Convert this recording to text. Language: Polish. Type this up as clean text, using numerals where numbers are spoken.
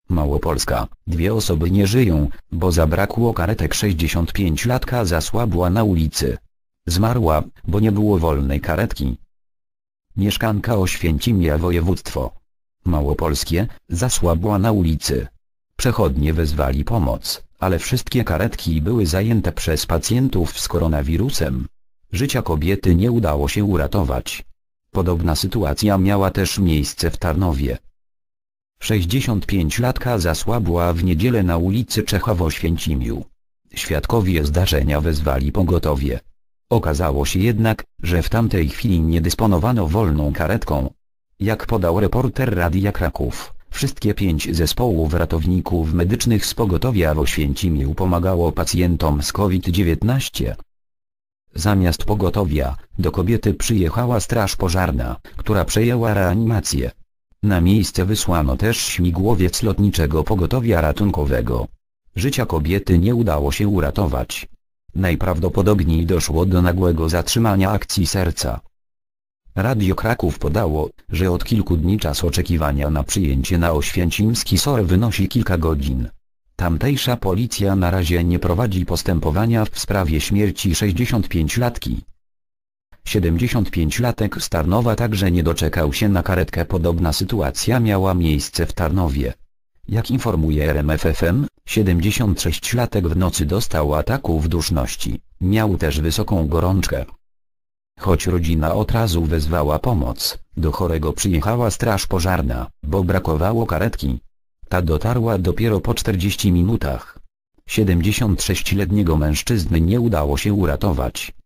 Małopolska. 2 osoby nie żyją, bo zabrakło karetek. 65-latka zasłabła na ulicy. Zmarła, bo nie było wolnej karetki. Mieszkanka Oświęcimia, województwo małopolskie, zasłabła na ulicy. Przechodnie wezwali pomoc, ale wszystkie karetki były zajęte przez pacjentów z koronawirusem. Życia kobiety nie udało się uratować. Podobna sytuacja miała też miejsce w Tarnowie. 65-latka zasłabła w niedzielę na ulicy Czecha w Oświęcimiu. Świadkowie zdarzenia wezwali pogotowie. Okazało się jednak, że w tamtej chwili nie dysponowano wolną karetką. Jak podał reporter Radia Kraków, wszystkie 5 zespołów ratowników medycznych z pogotowia w Oświęcimiu pomagało pacjentom z COVID-19. Zamiast pogotowia, do kobiety przyjechała straż pożarna, która przejęła reanimację. Na miejsce wysłano też śmigłowiec lotniczego pogotowia ratunkowego. Życia kobiety nie udało się uratować. Najprawdopodobniej doszło do nagłego zatrzymania akcji serca. Radio Kraków podało, że od kilku dni czas oczekiwania na przyjęcie na oświęcimski SOR wynosi kilka godzin. Tamtejsza policja na razie nie prowadzi postępowania w sprawie śmierci 65-latki. 75-latek z Tarnowa także nie doczekał się na karetkę. Podobna sytuacja miała miejsce w Tarnowie. Jak informuje RMF FM, 76-latek w nocy dostał ataków duszności, miał też wysoką gorączkę. Choć rodzina od razu wezwała pomoc, do chorego przyjechała straż pożarna, bo brakowało karetki. Ta dotarła dopiero po 40 minutach. 76-letniego mężczyzny nie udało się uratować.